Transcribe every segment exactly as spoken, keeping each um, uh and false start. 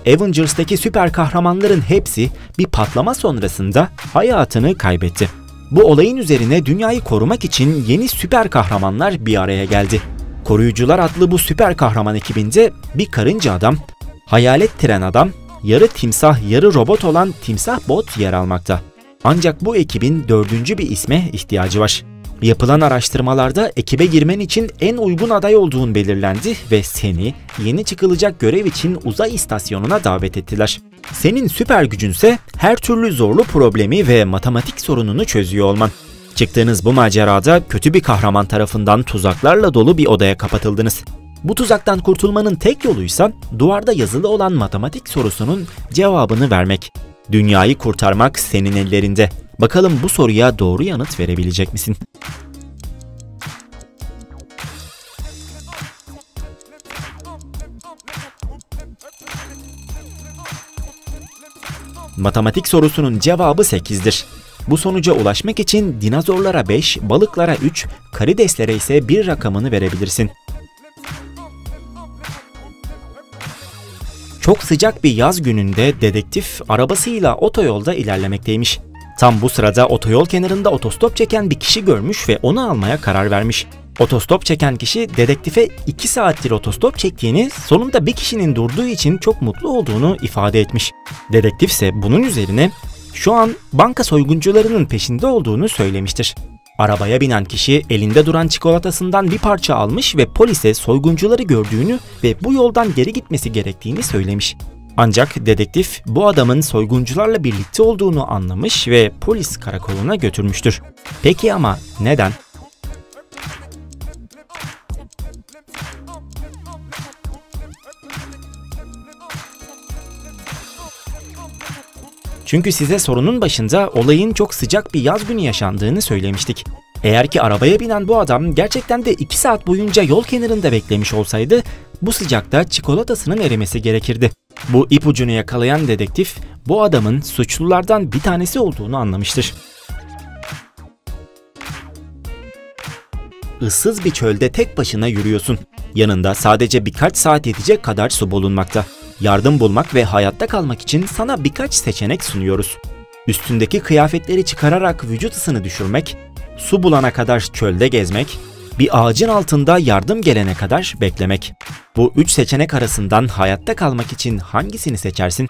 Avengers'taki süper kahramanların hepsi bir patlama sonrasında hayatını kaybetti. Bu olayın üzerine dünyayı korumak için yeni süper kahramanlar bir araya geldi. Koruyucular adlı bu süper kahraman ekibinde bir karınca adam, hayalet tren adam, yarı timsah yarı robot olan Timsah Bot yer almakta. Ancak bu ekibin dördüncü bir isme ihtiyacı var. Yapılan araştırmalarda ekibe girmen için en uygun aday olduğun belirlendi ve seni yeni çıkılacak görev için uzay istasyonuna davet ettiler. Senin süper gücünse her türlü zorlu problemi ve matematik sorununu çözüyor olman. Çıktığınız bu macerada kötü bir kahraman tarafından tuzaklarla dolu bir odaya kapatıldınız. Bu tuzaktan kurtulmanın tek yoluysa duvarda yazılı olan matematik sorusunun cevabını vermek. Dünyayı kurtarmak senin ellerinde. Bakalım bu soruya doğru yanıt verebilecek misin? Matematik sorusunun cevabı sekizdir. Bu sonuca ulaşmak için dinozorlara beş, balıklara üç, karideslere ise bir rakamını verebilirsin. Çok sıcak bir yaz gününde dedektif arabasıyla otoyolda ilerlemekteymiş. Tam bu sırada otoyol kenarında otostop çeken bir kişi görmüş ve onu almaya karar vermiş. Otostop çeken kişi dedektife iki saattir otostop çektiğini, sonunda bir kişinin durduğu için çok mutlu olduğunu ifade etmiş. Dedektif ise bunun üzerine şu an banka soyguncularının peşinde olduğunu söylemiştir. Arabaya binen kişi elinde duran çikolatasından bir parça almış ve polise soyguncuları gördüğünü ve bu yoldan geri gitmesi gerektiğini söylemiş. Ancak dedektif bu adamın soyguncularla birlikte olduğunu anlamış ve polis karakoluna götürmüştür. Peki ama neden? Çünkü size sorunun başında olayın çok sıcak bir yaz günü yaşandığını söylemiştik. Eğer ki arabaya binen bu adam gerçekten de iki saat boyunca yol kenarında beklemiş olsaydı bu sıcakta çikolatasının erimesi gerekirdi. Bu ipucunu yakalayan dedektif bu adamın suçlulardan bir tanesi olduğunu anlamıştır. Issız bir çölde tek başına yürüyorsun. Yanında sadece birkaç saat yetecek kadar su bulunmakta. Yardım bulmak ve hayatta kalmak için sana birkaç seçenek sunuyoruz. Üstündeki kıyafetleri çıkararak vücut ısını düşürmek, su bulana kadar çölde gezmek, bir ağacın altında yardım gelene kadar beklemek. Bu üç seçenek arasından hayatta kalmak için hangisini seçersin?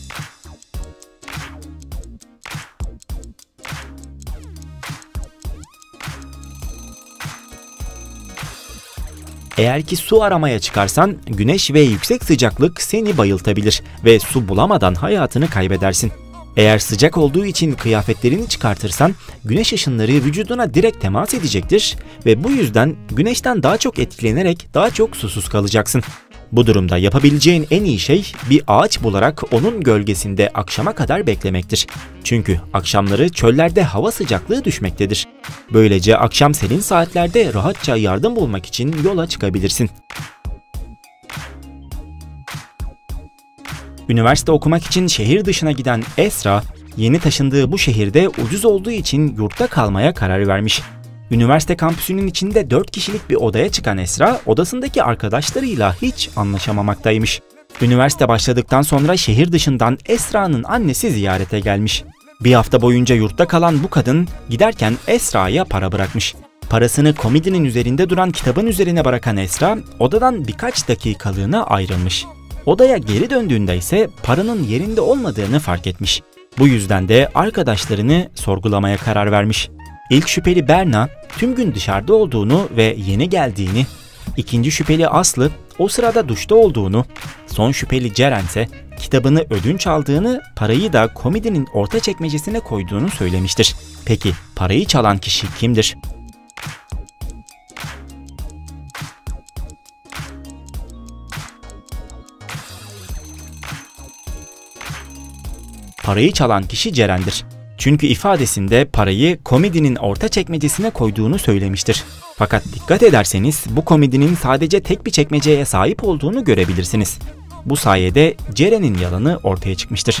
Eğer ki su aramaya çıkarsan güneş ve yüksek sıcaklık seni bayıltabilir ve su bulamadan hayatını kaybedersin. Eğer sıcak olduğu için kıyafetlerini çıkartırsan güneş ışınları vücuduna direkt temas edecektir ve bu yüzden güneşten daha çok etkilenerek daha çok susuz kalacaksın. Bu durumda yapabileceğin en iyi şey bir ağaç bularak onun gölgesinde akşama kadar beklemektir. Çünkü akşamları çöllerde hava sıcaklığı düşmektedir. Böylece akşam serin saatlerde rahatça yardım bulmak için yola çıkabilirsin. Üniversite okumak için şehir dışına giden Esra, yeni taşındığı bu şehirde ucuz olduğu için yurtta kalmaya karar vermiş. Üniversite kampüsünün içinde dört kişilik bir odaya çıkan Esra, odasındaki arkadaşlarıyla hiç anlaşamamaktaymış. Üniversite başladıktan sonra şehir dışından Esra'nın annesi ziyarete gelmiş. Bir hafta boyunca yurtta kalan bu kadın giderken Esra'ya para bırakmış. Parasını komodinin üzerinde duran kitabın üzerine bırakan Esra, odadan birkaç dakikalığına ayrılmış. Odaya geri döndüğünde ise paranın yerinde olmadığını fark etmiş. Bu yüzden de arkadaşlarını sorgulamaya karar vermiş. İlk şüpheli Berna tüm gün dışarıda olduğunu ve yeni geldiğini, ikinci şüpheli Aslı o sırada duşta olduğunu, son şüpheli Ceren ise kitabını ödünç aldığını, parayı da komodinin orta çekmecesine koyduğunu söylemiştir. Peki parayı çalan kişi kimdir? Parayı çalan kişi Ceren'dir. Çünkü ifadesinde parayı komodinin orta çekmecesine koyduğunu söylemiştir. Fakat dikkat ederseniz bu komodinin sadece tek bir çekmeceye sahip olduğunu görebilirsiniz. Bu sayede Ceren'in yalanı ortaya çıkmıştır.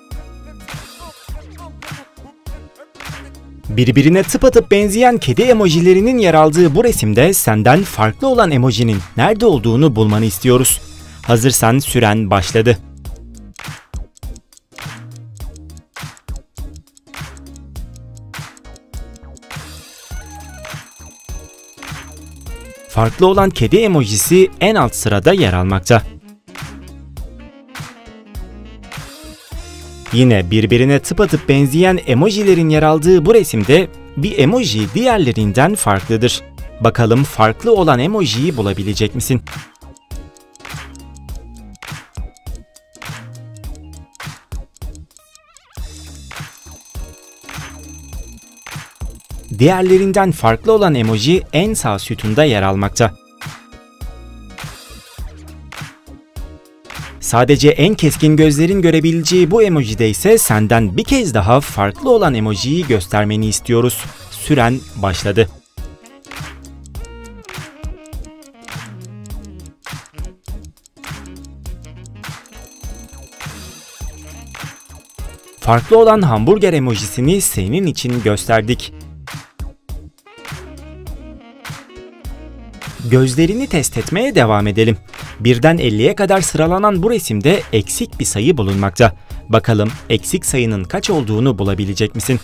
Birbirine tıpatıp benzeyen kedi emojilerinin yer aldığı bu resimde senden farklı olan emojinin nerede olduğunu bulmanı istiyoruz. Hazırsan süren başladı. Farklı olan kedi emojisi en alt sırada yer almakta. Yine birbirine tıpatıp benzeyen emojilerin yer aldığı bu resimde bir emoji diğerlerinden farklıdır. Bakalım farklı olan emojiyi bulabilecek misin? Diğerlerinden farklı olan emoji en sağ sütunda yer almakta. Sadece en keskin gözlerin görebileceği bu emojide ise senden bir kez daha farklı olan emojiyi göstermeni istiyoruz. Süren başladı. Farklı olan hamburger emojisini senin için gösterdik. Gözlerini test etmeye devam edelim. birden elliye kadar sıralanan bu resimde eksik bir sayı bulunmakta. Bakalım eksik sayının kaç olduğunu bulabilecek misin?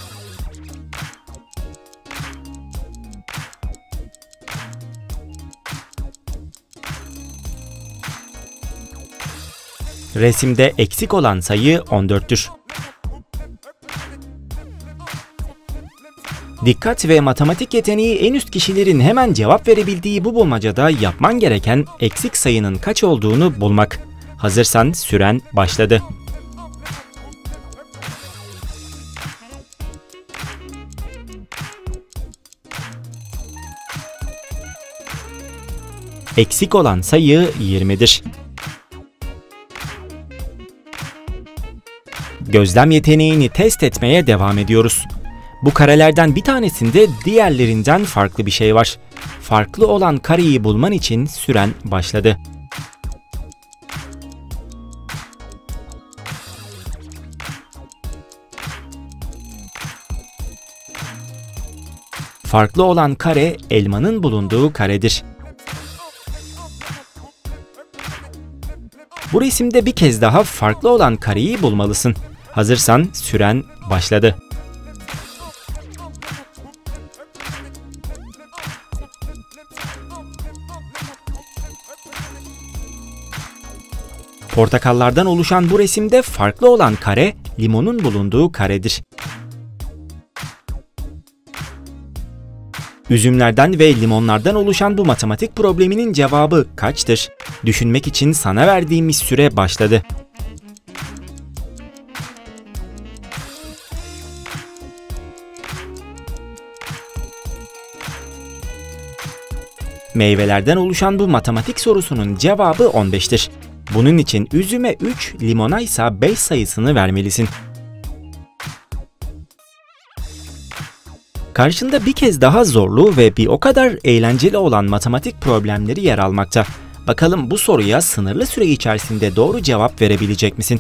Resimde eksik olan sayı on dörttür. Dikkat ve matematik yeteneği en üst kişilerin hemen cevap verebildiği bu bulmacada yapman gereken eksik sayının kaç olduğunu bulmak. Hazırsan süren başladı. Eksik olan sayı yirmidir. Gözlem yeteneğini test etmeye devam ediyoruz. Bu karelerden bir tanesinde diğerlerinden farklı bir şey var. Farklı olan kareyi bulman için süren başladı. Farklı olan kare elmanın bulunduğu karedir. Bu resimde bir kez daha farklı olan kareyi bulmalısın. Hazırsan süren başladı. Portakallardan oluşan bu resimde farklı olan kare, limonun bulunduğu karedir. Üzümlerden ve limonlardan oluşan bu matematik probleminin cevabı kaçtır? Düşünmek için sana verdiğimiz süre başladı. Meyvelerden oluşan bu matematik sorusunun cevabı on beştir. Bunun için üzüme üç, limona ise beş sayısını vermelisin. Karşında bir kez daha zorlu ve bir o kadar eğlenceli olan matematik problemleri yer almakta. Bakalım bu soruya sınırlı süre içerisinde doğru cevap verebilecek misin?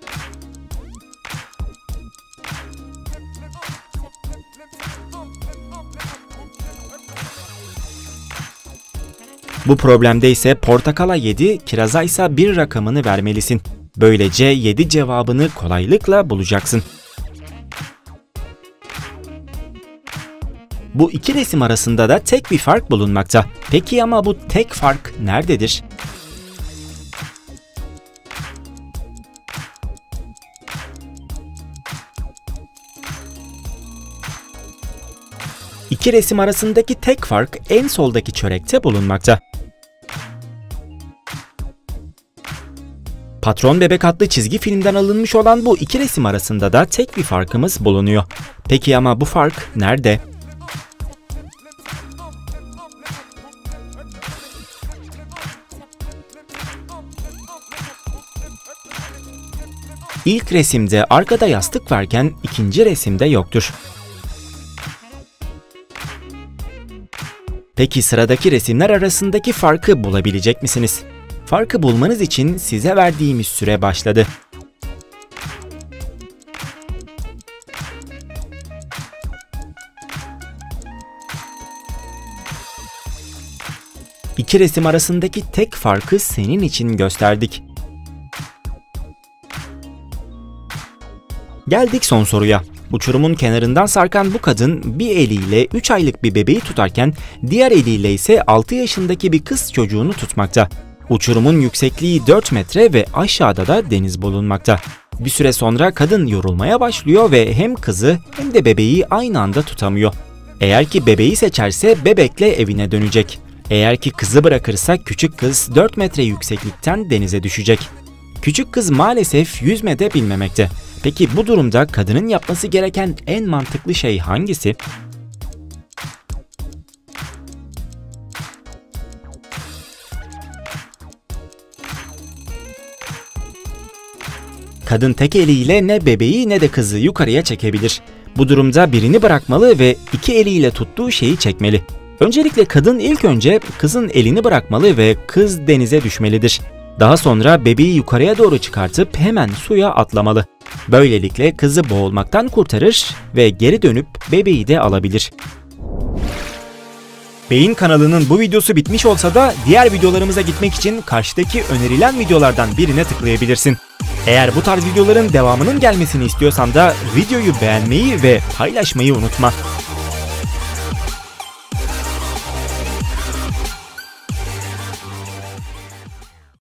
Bu problemde ise portakala yedi, kiraza ise bir rakamını vermelisin. Böylece yedi cevabını kolaylıkla bulacaksın. Bu iki resim arasında da tek bir fark bulunmakta. Peki ama bu tek fark nerededir? İki resim arasındaki tek fark en soldaki çörekte bulunmakta. Patron Bebek adlı çizgi filmden alınmış olan bu iki resim arasında da tek bir farkımız bulunuyor. Peki ama bu fark nerede? İlk resimde arkada yastık varken ikinci resimde yoktur. Peki sıradaki resimler arasındaki farkı bulabilecek misiniz? Farkı bulmanız için size verdiğimiz süre başladı. İki resim arasındaki tek farkı senin için gösterdik. Geldik son soruya. Uçurumun kenarından sarkan bu kadın bir eliyle üç aylık bir bebeği tutarken diğer eliyle ise altı yaşındaki bir kız çocuğunu tutmakta. Uçurumun yüksekliği dört metre ve aşağıda da deniz bulunmakta. Bir süre sonra kadın yorulmaya başlıyor ve hem kızı hem de bebeği aynı anda tutamıyor. Eğer ki bebeği seçerse bebekle evine dönecek. Eğer ki kızı bırakırsa küçük kız dört metre yükseklikten denize düşecek. Küçük kız maalesef yüzme de bilmemekte. Peki bu durumda kadının yapması gereken en mantıklı şey hangisi? Kadın tek eliyle ne bebeği ne de kızı yukarıya çekebilir. Bu durumda birini bırakmalı ve iki eliyle tuttuğu şeyi çekmeli. Öncelikle kadın ilk önce kızın elini bırakmalı ve kız denize düşmelidir. Daha sonra bebeği yukarıya doğru çıkartıp hemen suya atlamalı. Böylelikle kızı boğulmaktan kurtarır ve geri dönüp bebeği de alabilir. Beyin kanalının bu videosu bitmiş olsa da diğer videolarımıza gitmek için karşıdaki önerilen videolardan birine tıklayabilirsin. Eğer bu tarz videoların devamının gelmesini istiyorsan da videoyu beğenmeyi ve paylaşmayı unutma.